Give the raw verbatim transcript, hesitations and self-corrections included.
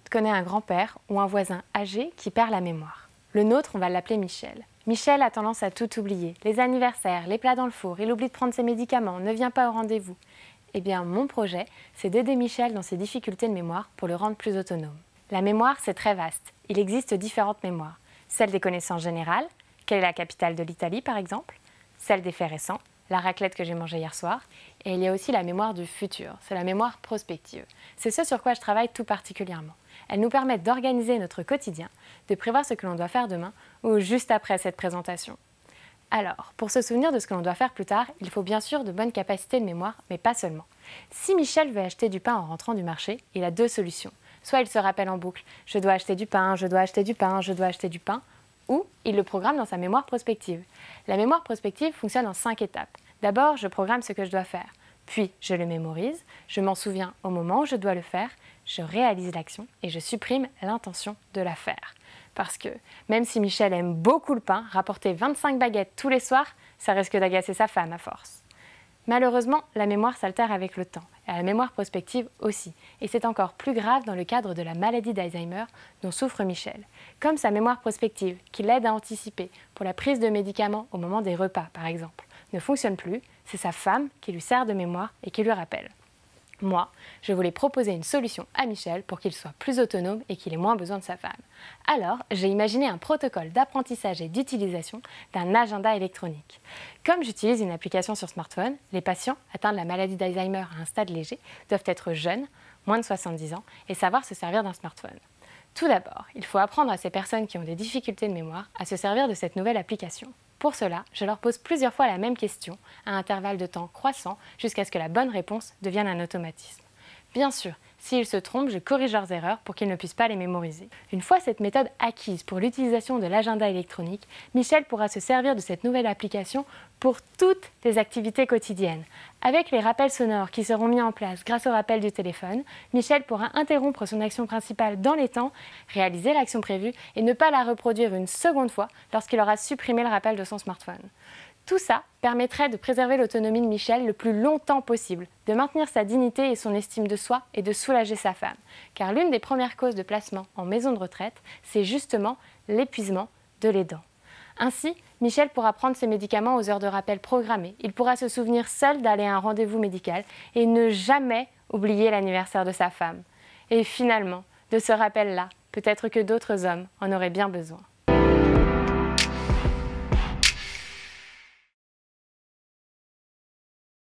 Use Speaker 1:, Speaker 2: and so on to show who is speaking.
Speaker 1: connaît un grand-père ou un voisin âgé qui perd la mémoire. Le nôtre, on va l'appeler Michel. Michel a tendance à tout oublier. Les anniversaires, les plats dans le four, il oublie de prendre ses médicaments, ne vient pas au rendez-vous. Eh bien, mon projet, c'est d'aider Michel dans ses difficultés de mémoire pour le rendre plus autonome. La mémoire, c'est très vaste. Il existe différentes mémoires. Celle des connaissances générales, quelle est la capitale de l'Italie par exemple, celle des faits récents, la raclette que j'ai mangée hier soir, et il y a aussi la mémoire du futur, c'est la mémoire prospective. C'est ce sur quoi je travaille tout particulièrement. Elle nous permet d'organiser notre quotidien, de prévoir ce que l'on doit faire demain ou juste après cette présentation. Alors, pour se souvenir de ce que l'on doit faire plus tard, il faut bien sûr de bonnes capacités de mémoire, mais pas seulement. Si Michel veut acheter du pain en rentrant du marché, il a deux solutions. Soit il se rappelle en boucle « je dois acheter du pain, je dois acheter du pain, je dois acheter du pain », ou il le programme dans sa mémoire prospective. La mémoire prospective fonctionne en cinq étapes. D'abord, je programme ce que je dois faire. Puis, je le mémorise, je m'en souviens au moment où je dois le faire, je réalise l'action et je supprime l'intention de la faire. Parce que, même si Michel aime beaucoup le pain, rapporter vingt-cinq baguettes tous les soirs, ça risque d'agacer sa femme à force. Malheureusement, la mémoire s'altère avec le temps, et la mémoire prospective aussi. Et c'est encore plus grave dans le cadre de la maladie d'Alzheimer dont souffre Michel. Comme sa mémoire prospective, qui l'aide à anticiper pour la prise de médicaments au moment des repas, par exemple, ne fonctionne plus, c'est sa femme qui lui sert de mémoire et qui lui rappelle. Moi, je voulais proposer une solution à Michel pour qu'il soit plus autonome et qu'il ait moins besoin de sa femme. Alors, j'ai imaginé un protocole d'apprentissage et d'utilisation d'un agenda électronique. Comme j'utilise une application sur smartphone, les patients atteints de la maladie d'Alzheimer à un stade léger doivent être jeunes, moins de soixante-dix ans, et savoir se servir d'un smartphone. Tout d'abord, il faut apprendre à ces personnes qui ont des difficultés de mémoire à se servir de cette nouvelle application. Pour cela, je leur pose plusieurs fois la même question, à intervalles de temps croissants, jusqu'à ce que la bonne réponse devienne un automatisme. Bien sûr, s'ils se trompent, je corrige leurs erreurs pour qu'ils ne puissent pas les mémoriser. Une fois cette méthode acquise pour l'utilisation de l'agenda électronique, Michel pourra se servir de cette nouvelle application pour toutes les activités quotidiennes. Avec les rappels sonores qui seront mis en place grâce au rappel du téléphone, Michel pourra interrompre son action principale dans les temps, réaliser l'action prévue et ne pas la reproduire une seconde fois lorsqu'il aura supprimé le rappel de son smartphone. Tout ça permettrait de préserver l'autonomie de Michel le plus longtemps possible, de maintenir sa dignité et son estime de soi et de soulager sa femme. Car l'une des premières causes de placement en maison de retraite, c'est justement l'épuisement de l'aidant. Ainsi, Michel pourra prendre ses médicaments aux heures de rappel programmées. Il pourra se souvenir seul d'aller à un rendez-vous médical et ne jamais oublier l'anniversaire de sa femme. Et finalement, de ce rappel-là, peut-être que d'autres hommes en auraient bien besoin.